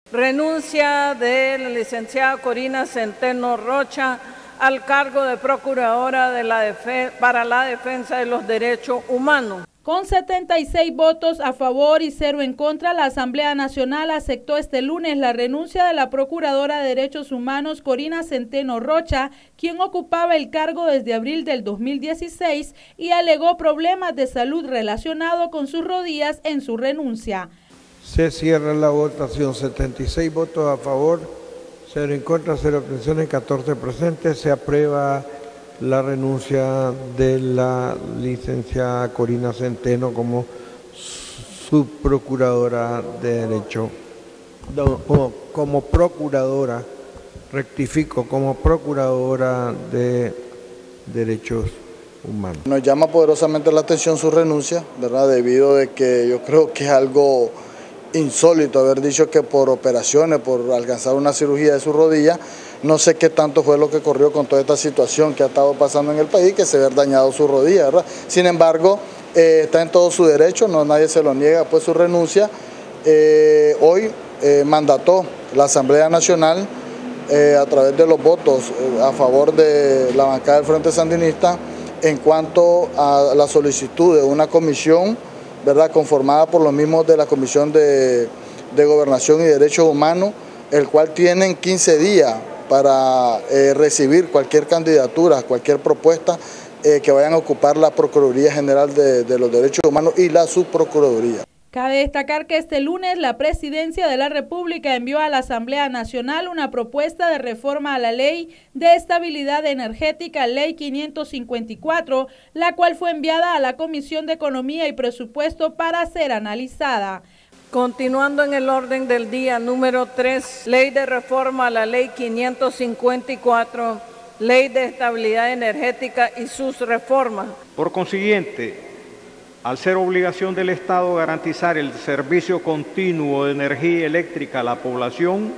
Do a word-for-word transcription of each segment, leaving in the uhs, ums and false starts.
Renuncia de la licenciada Corina Centeno Rocha al cargo de Procuradora de la Defe- para la Defensa de los Derechos Humanos. Con setenta y seis votos a favor y cero en contra, la Asamblea Nacional aceptó este lunes la renuncia de la Procuradora de Derechos Humanos Corina Centeno Rocha, quien ocupaba el cargo desde abril del dos mil dieciséis y alegó problemas de salud relacionados con sus rodillas en su renuncia. Se cierra la votación, setenta y seis votos a favor, cero en contra, cero abstenciones, catorce presentes. Se aprueba la renuncia de la licenciada Corina Centeno como subprocuradora de Derecho, no, como, como procuradora, rectifico, como procuradora de Derechos Humanos. Nos llama poderosamente la atención su renuncia, ¿verdad? Debido a que yo creo que es algo insólito haber dicho que por operaciones, por alcanzar una cirugía de su rodilla, no sé qué tanto fue lo que ocurrió con toda esta situación que ha estado pasando en el país, que se ve dañado su rodilla, ¿verdad? Sin embargo, eh, está en todo su derecho, no nadie se lo niega, pues su renuncia. Eh, hoy eh, mandató la Asamblea Nacional eh, a través de los votos eh, a favor de la bancada del Frente Sandinista en cuanto a la solicitud de una comisión, ¿verdad?, conformada por los mismos de la Comisión de, de Gobernación y Derechos Humanos, el cual tienen quince días para eh, recibir cualquier candidatura, cualquier propuesta eh, que vayan a ocupar la Procuraduría General de, de los Derechos Humanos y la Subprocuraduría. Cabe destacar que este lunes la Presidencia de la República envió a la Asamblea Nacional una propuesta de reforma a la Ley de Estabilidad Energética, Ley quinientos cincuenta y cuatro, la cual fue enviada a la Comisión de Economía y Presupuesto para ser analizada. Continuando en el orden del día, número tres, Ley de Reforma a la Ley quinientos cincuenta y cuatro, Ley de Estabilidad Energética y sus reformas. Por consiguiente, al ser obligación del Estado garantizar el servicio continuo de energía eléctrica a la población,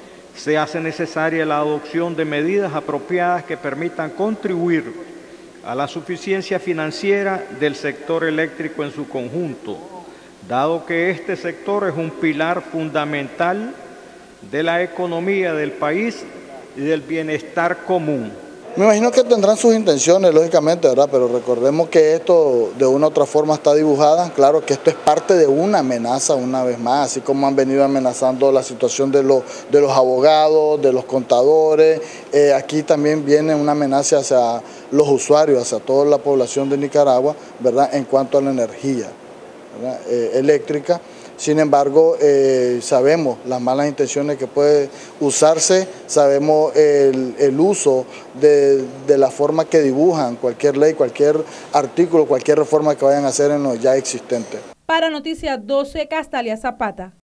se hace necesaria la adopción de medidas apropiadas que permitan contribuir a la suficiencia financiera del sector eléctrico en su conjunto, dado que este sector es un pilar fundamental de la economía del país y del bienestar común. Me imagino que tendrán sus intenciones, lógicamente, ¿verdad? Pero recordemos que esto de una u otra forma está dibujada. Claro que esto es parte de una amenaza, una vez más, así como han venido amenazando la situación de los, de los abogados, de los contadores. Eh, aquí también viene una amenaza hacia los usuarios, hacia toda la población de Nicaragua, ¿verdad?, en cuanto a la energía, ¿verdad?, eh, eléctrica. Sin embargo, eh, sabemos las malas intenciones que puede usarse, sabemos el, el uso de, de la forma que dibujan cualquier ley, cualquier artículo, cualquier reforma que vayan a hacer en lo ya existente. Para Noticias doce, Castalia Zapata.